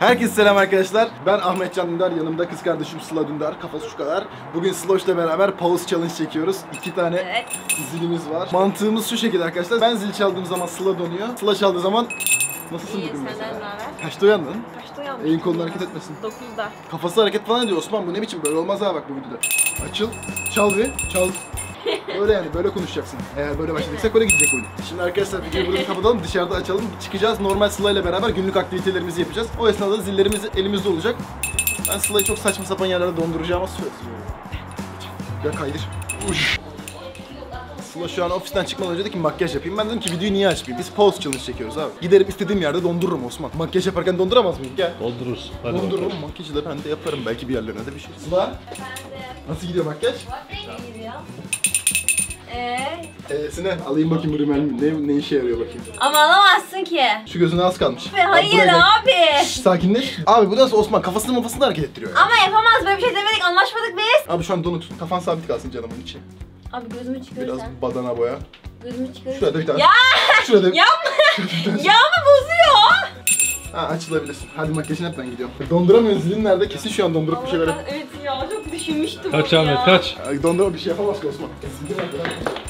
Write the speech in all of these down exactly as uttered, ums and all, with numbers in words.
Herkese selam arkadaşlar. Ben Ahmet Can Dündar, yanımda kız kardeşim Sıla Dündar, kafası şu kadar. Bugün Sloş'la beraber pause challenge çekiyoruz. İki tane evet. zilimiz var. Mantığımız şu şekilde arkadaşlar. Ben zil çaldığım zaman Sıla donuyor. Sıla çaldığı zaman nasılsın İyi, bugün mesela? Senden ne haber? Kaçta uyandın? Kaçta uyandım? Elin kolun hareket etmesin. dokuzda. Kafası hareket falan ediyor Osman, bu ne biçim, böyle olmaz ha bak bu videoda. Açıl, çal bir, çal. Böyle yani, böyle konuşacaksın. Eğer böyle başladıysak öyle gidecek oyun. Şimdi arkadaşlar videoyu burada kapatalım, dışarıda açalım. Çıkacağız, normal Sıla ile beraber günlük aktivitelerimizi yapacağız. O esnada da zillerimiz elimizde olacak. Ben Sıla'yı çok saçma sapan yerlerde donduracağıma söz veriyorum. Ya kaydır. Uş. Sıla şu an ofisten çıkmadan önce dedi ki makyaj yapayım. Ben dedim ki videoyu niye açmayayım? Biz pause challenge çekiyoruz abi. Giderim istediğim yerde dondururum Osman. Makyaj yaparken donduramaz mıyım? Gel. Doldurursun. Hadi Dondururum, bakalım. makyajı da ben de yaparım. Belki bir yerlerine de bir şey. Sıla, nasıl gidiyor makyaj? İyi gidiyor. Eee? E'sine alayım bakayım bu rimel ne, ne işe yarıyor bakayım. Ama alamazsın ki. Şu gözüne az kalmış. Be, hayır buraya gel. abi. Şşş, sakinleş. Abi bu nasıl Osman? Kafasını mafasını hareket ettiriyor ya. Ama yapamaz, böyle bir şey demedik, anlaşmadık biz. Abi şu an donut. Kafan sabit kalsın canımın içi. Abi gözümü çıkarırsan. Biraz badana boya. Gözümü çıkarırsan. Şurada bir tane. Ya! Şurada bir Yapma! Yağımı bozuyor. Ha, açılabilirsin. Hadi makyajını yap, ben gidiyorum. Donduramıyorsun, zilin nerede? Kesin şu an dondurup bir şeyler yap. Evet ya, çok düşünmüştüm Kaç onu Ahmet ya. kaç. Ay, dondurma bir şey yapamaz ki Osman. Zilin nerede?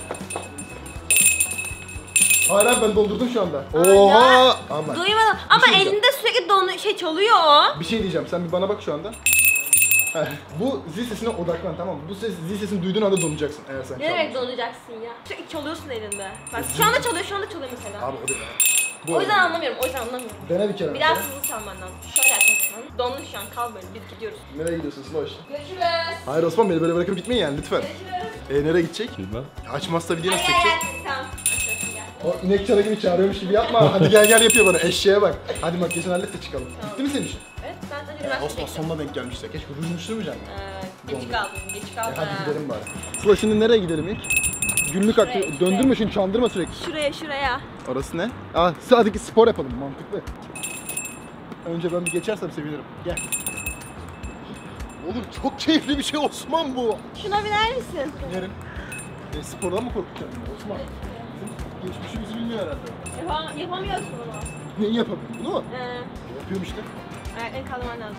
Hayır abi, ben dondurdum şu anda. Oha! Ama Duymadım ama şey diyeceğim. elinde sürekli donu şey çalıyor o. bir şey diyeceğim. Sen bir bana bak şu anda. Heh, bu zil sesine odaklan, tamam mı? Bu ses, zil sesini duyduğun anda donacaksın eğer sen Ne demek çalmıyorsan. donacaksın ya? Sürekli çalıyorsun elinde. Bak şu anda çalıyor, şu anda çalıyor mesela. Abi o değil. Bu O yüzden öyle. anlamıyorum, o yüzden anlamıyorum. Dene bir kere. Bir daha mesela. hızlı çalman lazım. Şöyle yapacaksın. Dondun şu an, kal böyle, biz gidiyoruz. Nereye gidiyorsun Sloş? Görüşürüz. Hayır Osman, beni böyle bırakıp gitmeyin yani lütfen. Görüşürüz. E nereye gidecek? Bilmem. Açmazsa video nasıl Gel gel çekecek? gel. Tamam. Aşağıya gel. O inek çara gibi çağırıyormuş gibi yapma. Hadi gel gel yapıyor bana. Eşeğe bak. Hadi makyajını hallet de çıkalım. Tamam. Bitti mi senin işin? Evet, ben de Ya üniversite Osman sonuna denk gelmişler. Keşke rujunu sürmeyeceksin. Ee, geç kaldım, geç kaldım. Hadi gidelim bari. Sıla şimdi nereye gidelim ilk? Günlük Şuraya, aktivite. şuraya. Döndürme şunu, çandırma sürekli. Şuraya, şuraya. Orası ne? Aa, hadi spor yapalım, mantıklı. Önce ben bir geçersem sevinirim. Gel. Oğlum çok keyifli bir şey Osman bu. Şuna biner misin? Binerim. E, spordan mı korkutacaksın Osman? Bizim geçmişimizi bilmiyor herhalde. Yapam yapamıyorsun onu. Neyi yapabilirim? Bunu mu? Ee, Yapıyorum işte. ayaklarını kaldırman lazım.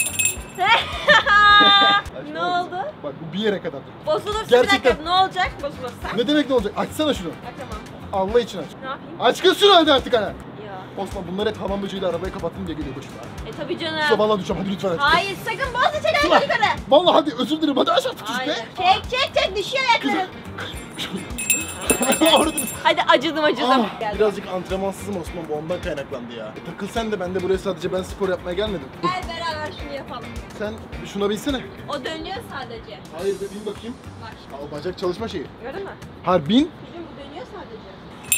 Ne oldu? Bak bu bir yere kadar. Bozulursa bir Gerçekten. dakika, ne olacak bozulursa? Ne demek ne olacak? Açsana şunu. Açamam. Allah için aç. Ne yapayım? Aç kız şunu hadi artık ana. Ya. Osman bunlar hep hamam böceğiyle arabayı kapattım diye geliyor başıma. E tabii canım. Kusura vallahi düşeceğim, hadi lütfen aç. Hayır, sakın bozma çek Sıla. ayakları yukarı. Vallahi hadi özür dilerim, hadi aç artık kız Hayır. be. Çek çek çek, düşüyor ayakların. Orada- Hadi acıdım acıdım. Ah, Gel. birazcık antrenmansızım Osman, bu ondan kaynaklandı ya. E, takıl sen de, ben de buraya sadece ben spor yapmaya gelmedim. Gel beraber şunu yapalım. Sen şuna binsene. O dönüyor sadece. Hayır be, bin bakayım. Bak. Al bacak çalışma şeyi. Gördün mü? Hayır bin. Bizim bu dönüyor sadece.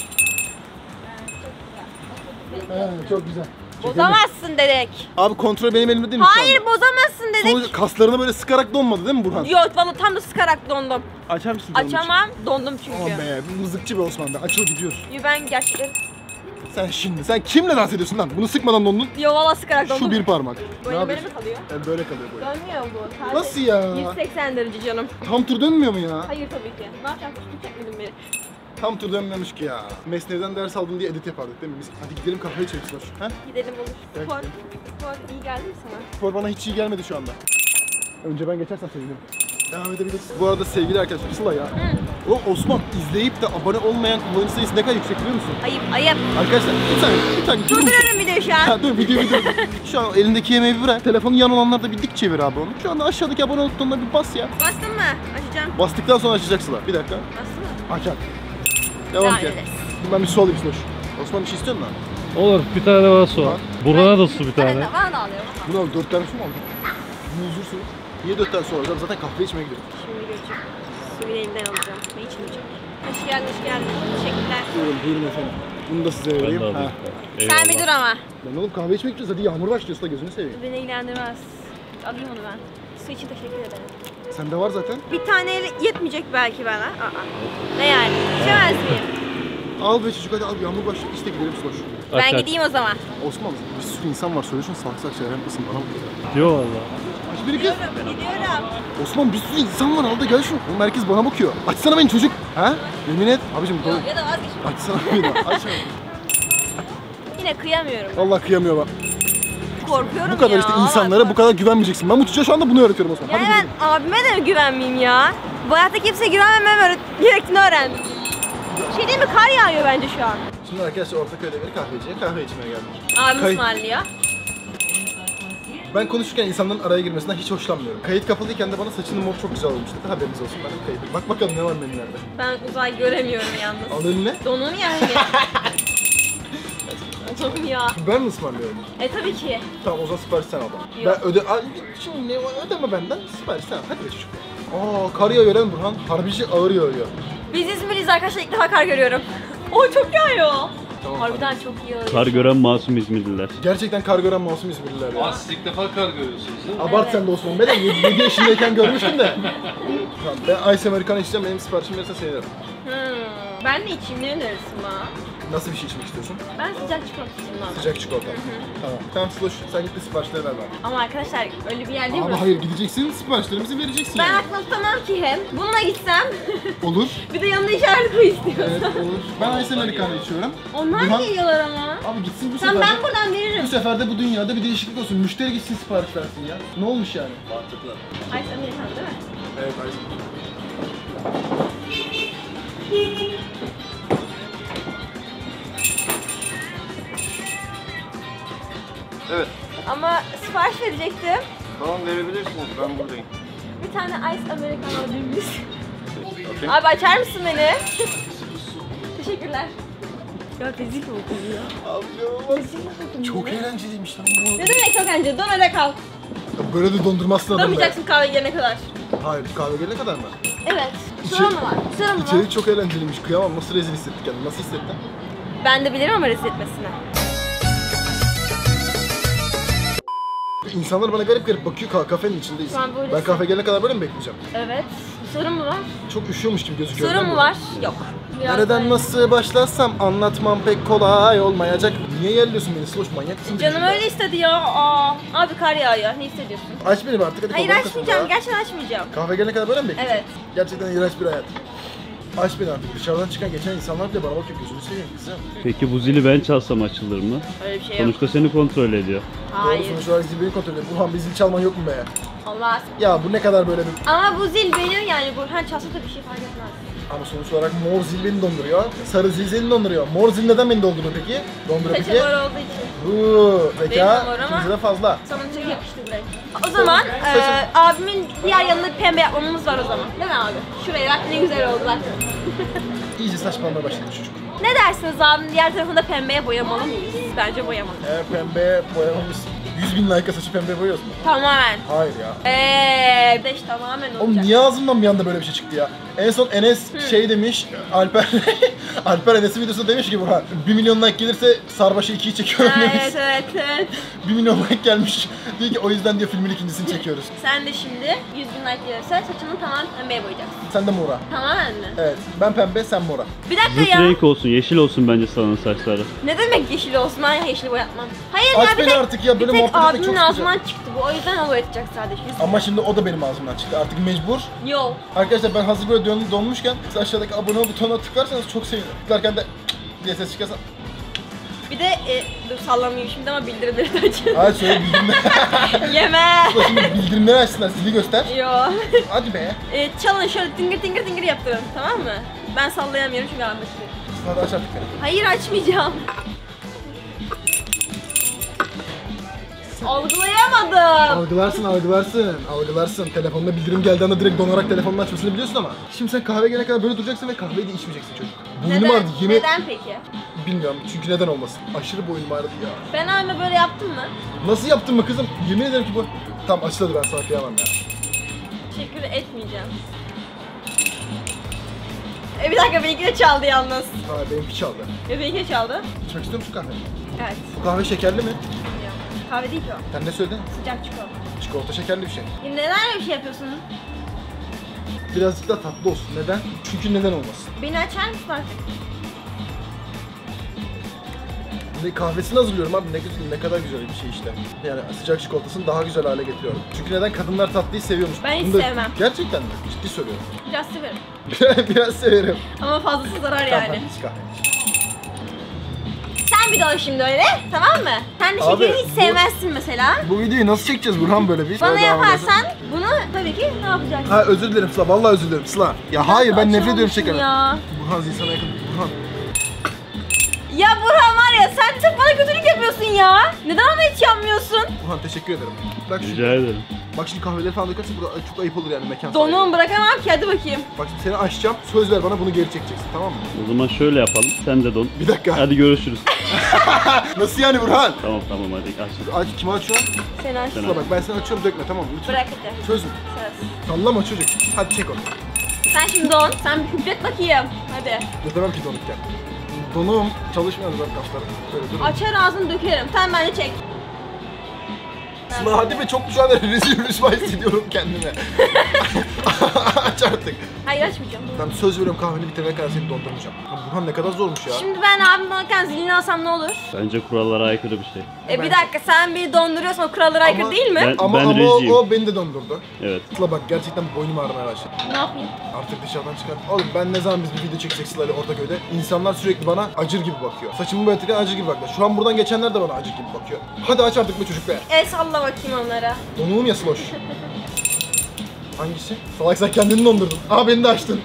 He, çok güzel. Bozamazsın dedik. Abi kontrol benim elimde değil mi şu Hayır, anda? bozamazsın dedik. Sonuç kaslarını böyle sıkarak donmadı değil mi Burhan? Yok, valla tam da sıkarak dondum. Açar mısın canım için? Açamam, dondum çünkü. Aman be, bu mızıkçı be Osman be, açıl gidiyoruz. Yo, ben gerçekten... Sen şimdi, sen kimle dans ediyorsun lan? Bunu sıkmadan dondun. Yo, valla sıkarak dondum. Şu bir parmak. Böyle Ne böyle mi yapıyorsun? kalıyor? Yani böyle kalıyor böyle. Dönmüyor bu. Sadece Nasıl ya? yüz seksen derece canım. Tam tur dönmüyor mu ya? Hayır tabii ki. Ne yapacağım? Üstü çekmedim beni. Tam tur dönmemiş ki ya. Mesnevi'den ders aldın diye edit yapardık değil mi biz? Hadi gidelim kafayı çevirsinler. Ha? Gidelim olur. Gel Spor, gidelim. spor iyi geldi mi sana? Spor bana hiç iyi gelmedi şu anda. Önce ben geçersem sevinirim. Devam edebiliriz. Bu arada sevgili arkadaşlar, Sıla ya. O Osman izleyip de abone olmayan kullanıcı sayısı ne kadar yüksek biliyor musun? Ayıp, ayıp. Arkadaşlar bir tane, bir tane. Durduruyorum videoyu şu an. Ha, dur video video. Şu an elindeki yemeği bir bırak. Telefonun yan olanlarda bir dik çevir abi onu. Şu anda aşağıdaki abone ol butonuna bir bas ya. Bastın mı? Açacağım. Bastıktan sonra açacak Sıla. Bir dakika. Bastın mı? Aç aç. Devam Devam ki. ederiz. Ben bir su alayım Sıla. Osman bir şey istiyor musun? Olur, bir tane daha su al. Burhan'a da su bir Bana tane. da, bana da alıyorum. Bunu al, dört tane su mu aldın? Muzur su. Niye dört tane su alacağım? Zaten kahve içmeye gidiyorum. Şimdi göreceğim. Suyu elimden alacağım. Ne içmeyecek? Hoş geldin, hoş geldin. Teşekkürler. Buyurun, buyurun efendim. Bunu da size Ben vereyim. de Ha. alayım. Sen bir dur ama. Lan oğlum kahve içmek istiyoruz. Hadi yağmur başlıyor Sıla, gözünü seveyim. Beni ilgilendirmez. Alayım onu ben. Su için teşekkür ederim. Sende var zaten. Bir tane yetmeyecek belki bana. Aa. Ne yani? İçemez miyim? Al be çocuk, hadi al, yağmur başlıyor. İşte gidelim Sıla. Aç, Ben aç. gideyim o zaman. Osman, bir sürü insan var. Söyle şunu, salak salak şeyler yapmasın bana mı? Diyor valla. Aç biri kız. Gidiyorum, gidiyorum. Osman, bir sürü insan var, al da gel şunu. Oğlum herkes bana bakıyor. Açsana beni çocuk. Ha? Yemin et. Abicim Yok, koy. ya da vazgeç. Açsana beni. Aç. Yine kıyamıyorum. Allah kıyamıyor bak. güvenmeyeceksin. korkuyorum Bu kadar ya, işte vallahi insanlara bu kadar güvenmeyeceksin. Ben bu çocuğa şu anda bunu öğretiyorum Osman. Yani Hadi ben gidelim. abime de güvenmeyeyim ya. Bu hayatta kimseye güvenmemem öğret gerektiğini öğrendim. Şey değil mi, kar yağıyor bence şu an. Şimdi arkadaşlar Ortaköy'de bir kahveciye kahve içmeye geldik. Abim Kayıt- ısmarlıyor. Ben konuşurken insanların araya girmesinden hiç hoşlanmıyorum. Kayıt kapalıyken de bana saçının mor çok güzel olmuş dedi. Haberiniz olsun, ben de kayıt. Bak bakalım ne var menülerde. Ben uzay göremiyorum yalnız. Al önüne. Donum yani. Donum ya. Ben mi ısmarlıyorum? E tabii ki. Tamam o zaman sipariş sen al bana. Yok. Ben öde... Ay, şimdi ne ödeme benden, sipariş sen al. Hadi be çocuk. Aa kar yağıyor lan Burhan. Harbici ağır yağıyor. Biz İzmirliyiz arkadaşlar, ilk defa kar görüyorum. Oo çok yağıyor. Tamam, Harbiden çok yağıyor. Kar gören masum İzmirliler. Gerçekten kar gören masum İzmirliler ya. Aa, siz ilk defa kar görüyorsunuz değil mi? Abart Evet. sen de Osman. Ben de yedi yaşındayken görmüştüm de. Tamam ben Ice Americano içeceğim. Benim siparişim verirse sevinirim. Hmm. Ben de içeyim, ne önerirsin bana? Nasıl bir şey içmek istiyorsun? Ben sıcak çikolata içeyim abi. Sıcak çikolata. Tamam. Tamam Sloş sen git de siparişleri ver bana. Ama arkadaşlar öyle bir yer değil Ama mi? hayır gideceksin siparişlerimizi vereceksin Ben yani. aklım tutamam ki hem. Bununla gitsem. Olur. Bir de yanında işaret koy istiyorsan. Evet olur. Ben Ice Americano içiyorum. Onlar Burhan- geliyorlar ama. Abi gitsin bu Tamam sefer. ben buradan Bu veririm. sefer de bu dünyada bir değişiklik olsun. Müşteri gitsin sipariş versin ya. Ne olmuş yani? Mantıklı. Ay sen Amerikan değil mi? Evet Ice. Evet. Ama sipariş verecektim. Tamam verebilirsiniz, ben buradayım. Bir tane ice americano dümdüz. Okey. Abi açar mısın beni? Teşekkürler. Ya rezil oldum ya. Abi inanılmaz. Rezil oldum Çok ya. eğlenceliymiş lan bu. Ne demek yok önce? Don öyle kal. Böyle de dondurmazsın adamı. Donmayacaksın kahve gelene kadar. Hayır kahve gelene kadar mı? Evet. İçeri- Sıra mı var? Sıra mı var? İçerik çok eğlenceliymiş. Kıyamam nasıl rezil hissettik yani. Nasıl hissettin? Ben de bilirim ama rezil etmesine. İnsanlar bana garip garip bakıyor ka- kafenin içindeyiz. Şu an böylesin. Ben kahve gelene kadar böyle mi bekleyeceğim? Evet. Sorun mu var? Çok üşüyormuş gibi gözüküyor. Sorun değil mu mi? var? Yok. Biraz Nereden daha- nasıl başlasam anlatmam pek kolay olmayacak. Niye yerliyorsun beni Sloş, manyak mısın? Canım öyle istedi ya. Aa. Abi kar yağıyor. Ne hissediyorsun? Aç beni be artık hadi. Hayır kollarını açmayacağım. kasın ya. Gerçekten açmayacağım. Kahve gelene kadar böyle mi bekleyeceğim? Evet. Gerçekten iğrenç bir hayat. Aç beni artık. Dışarıdan çıkan geçen insanlar bile bana bakıyor. Gözünü seveyim kızım. Peki bu zili ben çalsam açılır mı? Öyle bir şey yok. Sonuçta seni kontrol ediyor. Doğru Hayır. sonuç olarak zil beni kontrol ediyor. Burhan bir zil çalman yok mu be? Allah. Ya bu ne kadar böyle bir... Ama bu zil benim yani. Burhan çalsa da bir şey fark etmez. Ama sonuç olarak mor zil beni donduruyor. Sarı zil seni donduruyor. Mor zil neden beni donduruyor peki? Donduruyor Saçı peki? mor olduğu için. Uuu Benim de zeka mor ama- ikimize de fazla. Sana çok yakıştı buraya. O zaman e, abimin diğer yanına pembe yapmamız var o zaman. Değil mi abi? Şuraya bak ne güzel oldu bak. İyice saçmalamaya başladı çocuk. Ne dersiniz abim diğer tarafında pembeye boyamalı mıyız? Bence boyamalı. Eğer pembe boyamamışsın. yüz bin like'a saçı pembe boyuyorsun mu? Tamamen. Hayır ya. Eee beş tamamen olacak. Oğlum niye ağzımdan bir anda böyle bir şey çıktı ya? En son Enes şey demiş, Alper Alper Enes'in videosunda demiş ki Burhan bir milyon like gelirse Sarbaşı ikiyi çekiyorum Ha, demiş. evet evet evet. bir milyon like gelmiş. Diyor ki o yüzden diyor filmin ikincisini çekiyoruz. Sen de şimdi yüz bin like gelirse saçını tamamen pembeye boyayacaksın. Sen de mora. Tamamen mi? Evet. Ben pembe, sen mora. Bir dakika Zıt ya. renk olsun, yeşil olsun bence sana saçları. Ne demek yeşil olsun? Ben yeşili boyatmam. Hayır Aç ya bir beni tek, artık ya, böyle bir tek muhabbet etmek abimin çok sıkıcı. ağzından çıktı bu. O yüzden o boyatacak sadece. Yüz Ama şimdi o da benim ağzımdan çıktı. Artık mecbur. Yok. Arkadaşlar ben hazır böyle dön- donmuşken siz aşağıdaki abone ol butonuna tıklarsanız çok sevinirim. Tıklarken de diye ses çıkarsa. Bir de e, dur sallamayayım şimdi ama bildirimleri de açın. Hadi söyle bildirimleri. Yeme. Şimdi bildirimleri açsınlar. Zili göster. Yo. Hadi be. e, çalın şöyle tingir tingir tingir yaptırın tamam mı? Ben sallayamıyorum çünkü anlaşılıyor. Hadi aç artık beni. Hayır açmayacağım. Algılayamadım. Algılarsın, algılarsın, algılarsın. Telefonuna bildirim geldiği anda direkt donarak telefonunu açmasını biliyorsun ama. Şimdi sen kahve gelene kadar böyle duracaksın ve kahveyi de içmeyeceksin çocuk. Boynum Neden? ağrıdı, yemin Neden peki? bilmiyorum çünkü neden olmasın. Aşırı boynum ağrıdı ya. Ben abime böyle yaptım mı? Nasıl yaptın mı kızım? Yemin ederim ki bu... Tamam açıldı ben sana kıyamam ya. Teşekkür etmeyeceğim. E bir dakika benimki de çaldı yalnız. Ha benimki çaldı. E benimki de çaldı. İçmek istiyor musun kahve? Evet. Bu kahve şekerli mi? Kahve değil ki o. Sen ne söyledin? Sıcak çikolata. Çikolata şekerli bir şey. Ya neden öyle bir şey yapıyorsun? Birazcık da tatlı olsun. Neden? Çünkü neden olmasın? Beni açar mısın artık? Ne kahvesini hazırlıyorum abi ne güzel ne kadar güzel bir şey işte. Yani sıcak çikolatasını daha güzel hale getiriyorum. Çünkü neden kadınlar tatlıyı seviyormuş. Ben hiç Bunu da- sevmem. Gerçekten mi? Ciddi söylüyorum. Biraz severim. Biraz severim. Ama fazlası zarar Tamam, yani. hadi iç kahve. Sen bir don şimdi öyle. Tamam mı? Sen de Abi, şekeri hiç bu- sevmezsin mesela. Bu videoyu nasıl çekeceğiz Burhan böyle bir? Bana Böyle devam ediyorsun. yaparsan bunu tabii ki ne yapacaksın? Ha özür dilerim Sıla, vallahi özür dilerim Sıla. Ya hayır ben nefret ediyorum Açamamışım şekerden. ya. Burhan insana yakın. Burhan. Ya Burhan var ya sen sırf bana kötülük yapıyorsun ya. Neden ona hiç yapmıyorsun? Burhan teşekkür ederim. Bak şimdi, Rica ederim. bak şimdi kahveleri falan dökersin burada çok ayıp olur yani mekan sahibi. Donuğumu bırakamam ki hadi bakayım. Bak şimdi seni açacağım, söz ver bana bunu geri çekeceksin tamam mı? O zaman şöyle yapalım. Sen de don. Bir dakika. Hadi görüşürüz. Nasıl yani Burhan? Tamam tamam hadi aç. Aç, kimi açıyorsun? Sen aç. Sıla bak ben seni açıyorum dökme tamam mı? Lütfen. Bırak hadi. Söz mü? Söz. Sallama çocuk. Hadi çek onu. Sen şimdi don. Sen bir hüplet bakayım. Hadi. Ödemem ki donukken. Donum çalışmıyor zaten kaslarım. Böyle dur. Açar ağzını dökerim. Sen bence çek. Sıla hadi be çok şu anda rezil rüsva hissediyorum kendime. Aç artık. Hayır açmayacağım. Ben söz veriyorum kahveni bitirene kadar seni dondurmayacağım. Ya Burhan ne kadar zormuş ya. Şimdi ben abim alırken zilini alsam ne olur? Bence kurallara aykırı bir şey. E bir dakika sen beni donduruyorsan o kurallara aykırı Ama- değil mi? Ben- Ama, ama o, rejiyim. o beni de dondurdu. Evet. Sıla bak gerçekten boynum ağrımaya başladı. Ne yapayım? Artık dışarıdan çıkar. Oğlum ben ne zaman biz bir video çeksek Sıla ile Ortaköy'de insanlar sürekli bana acır gibi bakıyor. Saçımı boyatırken acır gibi bakıyor. Şu an buradan geçenler de bana acır gibi bakıyor. Hadi aç artık be çocuk be. El salla bakayım onlara. Donuğum ya Sıloş. Hangisi? Salak sen kendini dondurdun. Aa beni de açtın.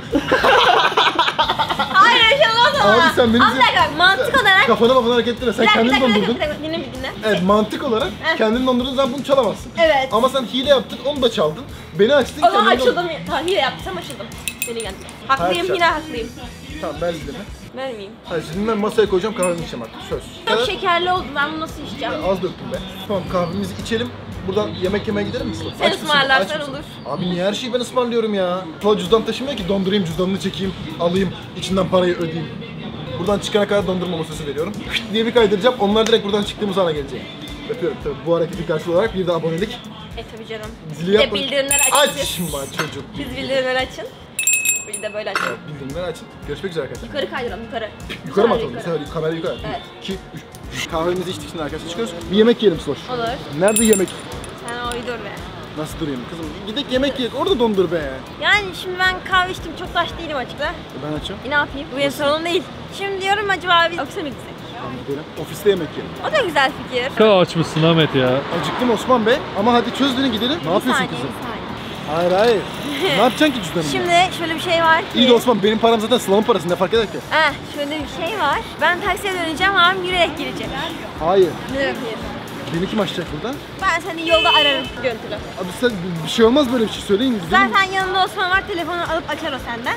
Hayır öyle şey olmaz ama. Abi sen beni- Ama bir dakika mantık olarak. Kafana kafana hareket ettirme. Sen Bir dakika, bir kendini dakika, bir dondurdun. dakika, bir dakika, dinle bir dinle. Evet mantık olarak Heh. kendini dondurdun sen bunu çalamazsın. Evet. Ama sen hile yaptın onu da çaldın. Beni açtın O zaman kendini dondurdun. açıldım. Tamam hile yaptıysam açıldım. Beni geldi. Haklıyım Hayır, yine haklıyım. Tamam ver zilimi. Vermeyeyim. Hadi şimdi ben masaya koyacağım kahvemi içeceğim artık söz. Çok Evet. şekerli oldu ben bunu nasıl içeceğim? Az döktüm be. Tamam kahvemizi içelim. Buradan yemek yemeye gidelim mi Sıla? Sen Aç mısın? ısmarlarsan Aç mısın? olur. Abi niye her şeyi ben ısmarlıyorum ya? Sıla cüzdan taşımıyor ki dondurayım cüzdanını çekeyim, alayım, içinden parayı ödeyeyim. Buradan çıkana kadar dondurma masası veriyorum. Hıt diye bir kaydıracağım, onlar direkt buradan çıktığımız ana gelecek. Öpüyorum tabii bu hareketin karşılığı olarak bir de abonelik. E tabii canım. Zili Bir de yapma. bildirimleri açın. Açma çocuk. Siz bildirimleri açın. Bir de böyle açın. Bildirimleri açın. Görüşmek üzere arkadaşlar. Yukarı kaydıralım yukarı. Yukarı mı Sadece atalım? Yukarı. Yukarı, kamera yukarı. Evet. iki, üç. Kahvemizi içtik şimdi arkadaşlar çıkıyoruz. Bir yemek yiyelim Sloş. Olur. Nerede yemek? Sen o dur be. Nasıl durayım kızım? Gidelim yemek yiyek orada dondur be. Yani şimdi ben kahve içtim çok taş değilim açıkta. Ben açıyorum. E ne yapayım? Bu benim sorunum değil. Şimdi diyorum acaba biz ofise mi gitsek? Tamam gidelim. Ofiste yemek yiyelim. O da güzel fikir. Ne kadar açmışsın Ahmet ya. Acıktım Osman Bey ama hadi çöz beni gidelim. Ne Bir yapıyorsun saniye, kızım? bir saniye. Hayır hayır. Ne yapacaksın ki cüzdanımla? Şimdi şöyle bir şey var ki. İyi de Osman benim param zaten Sıla'nın parası ne fark eder ki? Heh, şöyle bir şey var. Ben taksiye döneceğim abim yürüyerek gelecek. Hayır. Ne yapayım? Beni kim açacak burada? Ben seni yolda ararım görüntülü. Abi sen bir şey olmaz böyle bir şey söyleyin gidelim. Zaten yanında Osman var telefonu alıp açar o senden.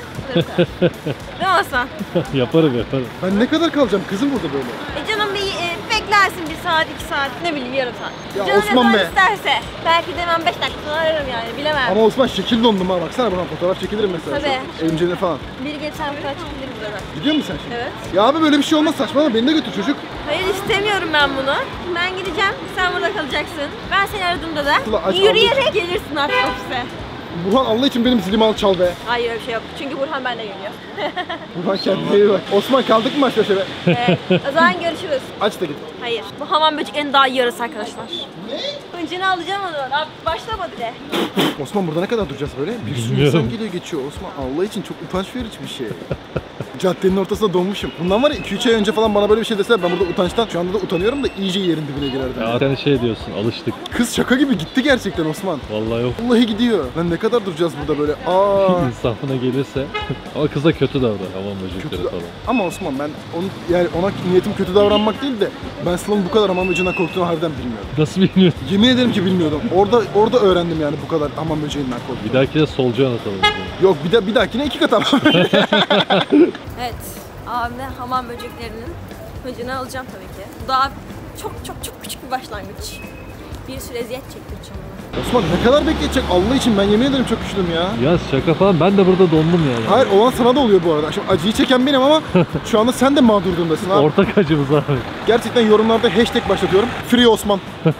Değil mi Osman? Yaparım yaparım. Ben ne kadar kalacağım kızım burada böyle? E canım bir e, beklersin bir saat iki saat ne bileyim yarım saat. Ya canım Osman ne kadar be. isterse. Belki de hemen beş dakika sonra ararım yani bilemem. Ama Osman şekil dondum ha baksana buradan fotoğraf çekilirim mesela. Tabii. Şu Elimceline falan. Bir geçen bir kaç bilir buradan. Gidiyor musun sen şimdi? Evet. Ya abi böyle bir şey olmaz saçmalama beni de götür çocuk. Hayır istemiyorum ben bunu. Ben gideceğim sen burada kalacaksın. Ben seni aradığımda da Ulan aç- yürüyerek gelirsin artık ofise. Burhan Allah için benim zilimi al çal be. Hayır öyle bir şey yok. Çünkü Burhan benimle geliyor. Burhan kendine iyi bak. Osman kaldık mı baş başa be? Evet. O zaman görüşürüz. Aç da git. Hayır. Bu hamam böceklerinin daha iyi yarısı arkadaşlar. Ne? Hıncını alacağım onu. Abi başlama bile. Osman burada ne kadar duracağız böyle? Bir sürü Bilmiyorum. insan geliyor geçiyor. Osman Allah için çok utanç verici bir şey. Caddenin ortasında donmuşum. Bundan var ya iki üç ay önce falan bana böyle bir şey deseler ben burada utançtan şu anda da utanıyorum da iyice yerin dibine girerdim. Ya sen şey diyorsun alıştık. Kız şaka gibi gitti gerçekten Osman. Vallahi yok. Vallahi gidiyor. Lan ne kadar duracağız burada böyle? Aa. İnsafına gelirse. Ama kız da kötü davran. Hamam böcekleri Kötü da- falan. Ama Osman ben onu yani ona niyetim kötü davranmak değil de ben Sıla'nın bu kadar hamam böceğinden korktuğunu harbiden bilmiyordum. Nasıl bilmiyorsun? Yemin ederim ki bilmiyordum. Orada orada öğrendim yani bu kadar hamam böceğinden korktuğunu. Bir dahaki de solcu anlatalım. Yok bir de bir dahakine iki kat hamam Evet. Abime hamam böceklerinin hıncını alacağım tabii ki. Bu daha çok çok çok küçük bir başlangıç. Bir süre eziyet çektireceğim ona. Osman ne kadar bekleyecek Allah için ben yemin ederim çok üşüdüm ya. Ya şaka falan ben de burada dondum yani. Hayır olan sana da oluyor bu arada. Şimdi acıyı çeken benim ama şu anda sen de mağdur durumdasın abi. Ortak acımız abi. Gerçekten yorumlarda hashtag başlatıyorum. Free Osman.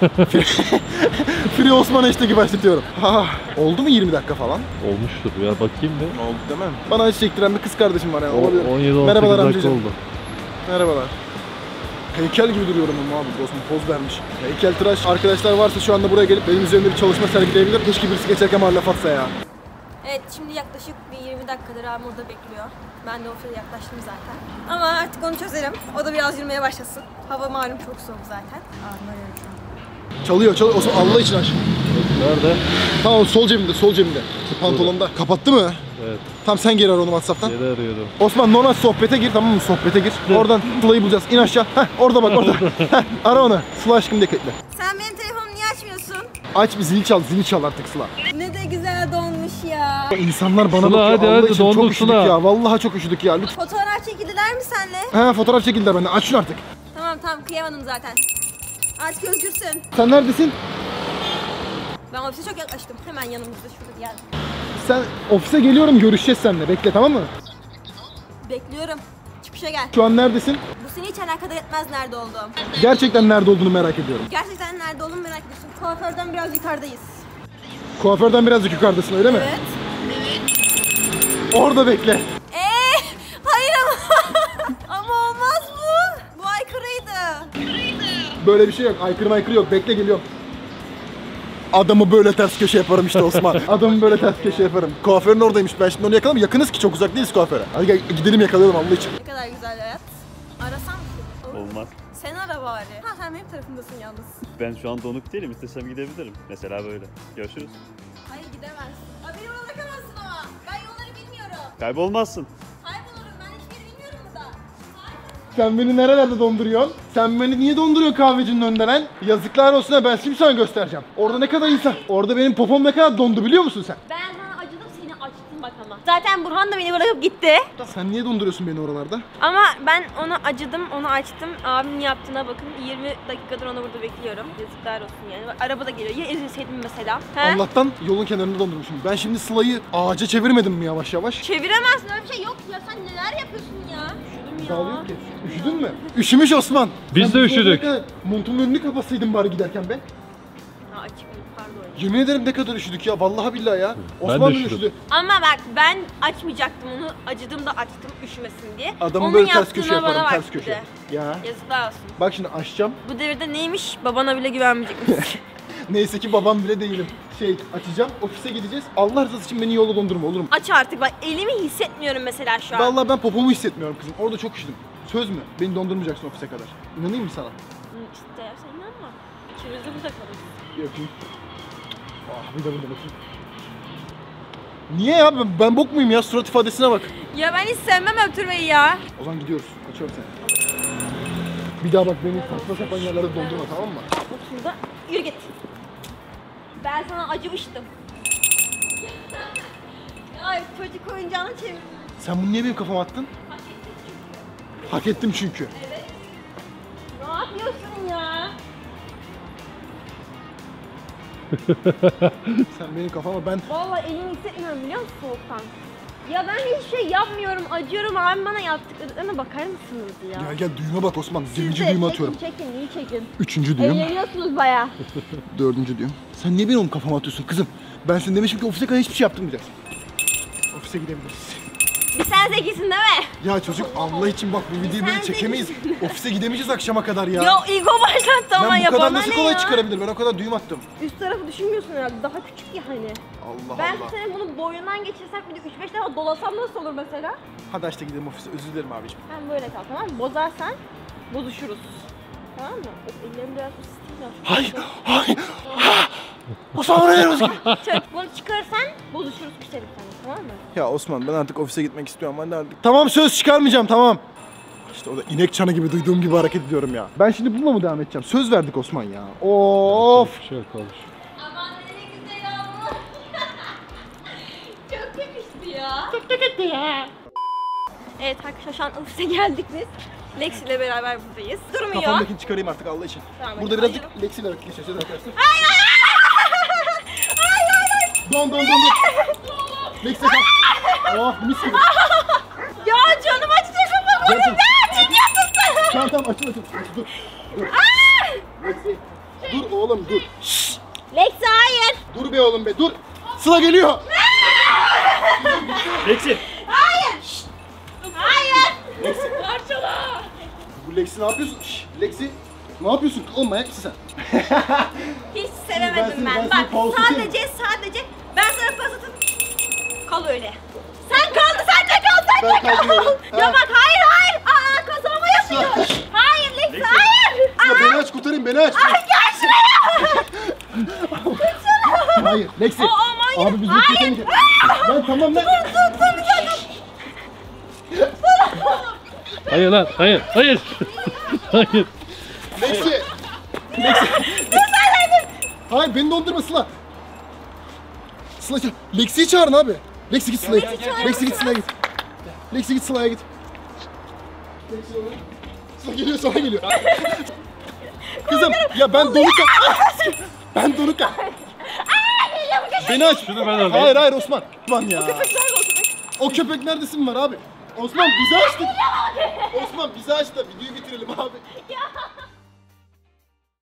Free Osman hashtag'i başlatıyorum. Ha, oldu mu yirmi dakika falan? Olmuştur ya bakayım bir. Oldu demem. Bana acı çektiren bir kız kardeşim var yani. O- Olabilir. on yedi on Merhabalar sekiz dakika amcacığım. oldu. Merhabalar. Heykel gibi duruyorum ama abi dostum poz vermiş. Heykel tıraş arkadaşlar varsa şu anda buraya gelip benim üzerimde bir çalışma sergileyebilir. Keşke birisi geçerken bana laf atsa ya. Evet şimdi yaklaşık bir yirmi yirmi dakikadır abim orada bekliyor. Ben de o sırada yaklaştım zaten. Ama artık onu çözerim. O da biraz yürümeye başlasın. Hava malum çok soğuk zaten. Abim arıyorum şu an. Çalıyor çalıyor. Osman Allah için aç. Nerede? Tamam sol cebimde sol cebimde. Pantolonda. Kapattı mı? Evet. Tamam sen geri ara onu WhatsApp'tan. Yeri arıyordum. Osman normal sohbete gir tamam mı? Sohbete gir. Oradan Sıla'yı bulacağız. İn aşağı. Heh orada bak orada. Heh ara onu. Sıla aşkım diye ekle. Sen benim telefonumu niye açmıyorsun? Aç bir zil çal. Zili çal artık Sıla. Ne de güzel donmuş ya. İnsanlar bana Sıla, bakıyor. hadi, Allah hadi, için çok donduk üşüdük Sıla. ya. Vallahi çok üşüdük ya. Lütfen. Fotoğraf çekildiler mi senle? He fotoğraf çekildiler benden. Aç şunu artık. Tamam tamam kıyamadım zaten. Artık özgürsün. Sen neredesin? Ben ofise çok yaklaştım. Hemen yanımızda şurada gel. Sen ofise geliyorum görüşeceğiz seninle. Bekle tamam mı? Bekliyorum. Çıkışa gel. Şu an neredesin? Bu seni hiç alakadar etmez nerede olduğum. Gerçekten nerede olduğunu merak ediyorum. Gerçekten nerede olduğumu merak ediyorsun. Kuaförden biraz yukarıdayız. Kuaförden birazcık yukarıdasın öyle mi? Evet. Orada bekle. Eee hayır ama. Ama olmaz bu. Bu aykırıydı. Böyle bir şey yok. Aykırı maykırı yok. Bekle geliyorum. Adamı böyle ters köşe yaparım işte Osman. Adamı böyle ters köşe yaparım. Kuaförün oradaymış. Ben şimdi onu yakalamam. Yakınız ki çok uzak değiliz kuaföre. Hadi gel gidelim yakalayalım Allah için. Ne kadar güzel hayat. Arasam mı? Olmaz. Sen ara bari. Ha sen benim tarafımdasın yalnız. Ben şu an donuk değilim. İstesem gidebilirim. Mesela böyle. Görüşürüz. Hayır gidemezsin. Aa, beni yola bırakamazsın ama. Ben yolları bilmiyorum. Kaybolmazsın. Kaybolurum ben hiçbiri bilmiyorum burada. Sen beni nerelerde donduruyorsun? Sen beni niye donduruyorsun kahvecinin önünde lan? Yazıklar olsun ha ben şimdi sana göstereceğim. Orada ne kadar insan. Orada benim popom ne kadar dondu biliyor musun sen? Ben sana acıdım seni açtın bak ama. Zaten Burhan da beni bırakıp gitti. Sen niye donduruyorsun beni oralarda? Ama ben onu acıdım, onu açtım. Abimin yaptığına bakın. yirmi dakikadır onu burada bekliyorum. Yazıklar olsun yani. Bak, araba da geliyor. Ya ezilseydim mesela. He? Allah'tan yolun kenarında dondurmuşum. Ben şimdi Sıla'yı ağaca çevirmedim mi yavaş yavaş? Çeviremezsin öyle bir şey yok ya. Sen neler yapıyorsun ya? Üşüdüm ya. Sağlıyor ki. Üşüdün mü? Üşümüş Osman. Biz Sen de bu zamana üşüdük. kadar Montumun önünü kapatsaydın bari giderken be. Ha açık pardon. Yemin ederim ne kadar üşüdük ya. Vallahi billahi ya. Ben Osman de bile üşüdüm. üşüdü. Ama bak ben açmayacaktım onu. Acıdım da açtım üşümesin diye. Adamı Onun böyle ters yaptığına köşe yaparım. bana Ters bak köşe. bir de. Ya. Yazıklar olsun. Bak şimdi açacağım. Bu devirde neymiş? Babana bile güvenmeyecekmiş. Neyse ki babam bile değilim. Şey açacağım. Ofise gideceğiz. Allah rızası için beni yola dondurma olur mu? Aç artık bak elimi hissetmiyorum mesela şu an. Vallahi ben popomu hissetmiyorum kızım. Orada çok üşüdüm. Söz mü? Beni dondurmayacaksın ofise kadar. İnanayım mı sana? Hı, İstersen inanma. İkimiz de burada kalırız. Bir öpeyim. Ah bir de burada bakayım. Niye ya? Ben, ben bok muyum ya? Surat ifadesine bak. Ya ben hiç sevmem öptürmeyi ya. O zaman gidiyoruz. Kaçıyorum seni. Bir daha bak beni saçma sapan yerlerde dondurma tamam mı? Bak şurada yürü git. Ben sana acımıştım. Ay çocuk oyuncağını çevir. Sen bunu niye benim kafama attın? Hak ettim çünkü. Ne yapıyorsun ya? Sen benim kafama ben... Vallahi elimi hissetmiyorum biliyor musun soğuktan? Ya ben hiçbir şey yapmıyorum, acıyorum. Abim bana yaptıklarına bakar mısınız ya? Gel gel düğüme bak Osman. Siz Gemici de düğümü çekin, atıyorum. Çekin, iyi çekin. Üçüncü düğüm. Eğleniyorsunuz baya. Dördüncü düğüm. Sen niye benim onun kafama atıyorsun kızım? Ben sana demişim ki ofise kadar hiçbir şey yaptırmayacaksın. Ofise gidebiliriz. Bir sen zekisin değil mi? Ya çocuk Allah için bak bu videoyu böyle Sen çekemeyiz. Ofise gidemeyeceğiz akşama kadar ya. Ya ego başlattı ama Lan bu ya kadar bana nasıl ne kolay ya? çıkarabilir? Ben o kadar düğüm attım. Üst tarafı düşünmüyorsun herhalde. Daha küçük ya hani. Allah Ben Allah. senin bunu boyundan geçirsek bir de üç beş defa dolasam nasıl olur mesela? Hadi işte gidelim ofise. Özür dilerim abiciğim. Sen böyle kal tamam mı? Bozarsan bozuşuruz. Tamam mı? Of, ellerim biraz ısıtayım ya. Hayır, hayır. Osman bana ver Özgür. Çök, bunu çıkarırsan bozuşuruz küserim sana tamam mı? Ya Osman ben artık ofise gitmek istiyorum. Ben de artık... Tamam söz çıkarmayacağım tamam. İşte o da inek çanı gibi duyduğum gibi hareket ediyorum ya. Ben şimdi bununla mı devam edeceğim? Söz verdik Osman ya. Of. Bir şey yok olmuş. Aman ne güzel olmuş. Çok yakıştı ya. Çok yakıştı ya. Evet arkadaşlar şu an ofise geldik biz. Lexi ile beraber buradayız. Durmuyor. Kafamdakini çıkarayım artık Allah için. Tamam, Burada hadi birazcık hayır. Lexi ile geçeceğiz arkadaşlar. Ay ay ay ay. Don don don don. Lexi kal. Oh mis gibi. Ya canım acıtıyor kafam. Bu ne? Gerçekten. Ne yapıyorsun sen? Tamam tamam açıl açıl. Dur. Dur. Lexi. Dur oğlum dur. Şşş. Lexi hayır. Dur be oğlum be dur. Sıla geliyor. Lexi. Hayır. Hayır. Parçala. Bu Lexi ne yapıyorsun? Şşş. Lexi. Ne yapıyorsun? Oğlum manyak mısın sen? Hiç Ben sevemedim seni- ben. ben seni Bak pause atayım. sadece sadece ben sana pas atıp kal öyle. Sen kal Ben kaldırıyorum. Ya bak hayır hayır. Aa kazanma yapıyor. Hayır Lex hayır. Sıla beni aç kurtarayım beni aç. Ay gel şuraya. Hayır Lexi. Aa, aman Abi biz bu hayır. kötü Ben tamam lan. Hayır lan, hayır, hayır. Hayır. Lexi. Lexi. Hayır beni dondurma Sıla. Sıla çağır. Lexi'yi çağırın abi. Lexi git Sıla'ya git. Lexi git Sıla'ya git. Lexi git Sıla'ya git. Lexi oraya. Sıla geliyor sana geliyor. Kızım ya ben donukam. Ben donukam. Beni aç. Şunu ben alayım. Hayır hayır Osman. Osman ya. O köpek neredesin var abi? Osman bizi aç da. Osman bizi aç da videoyu bitirelim abi.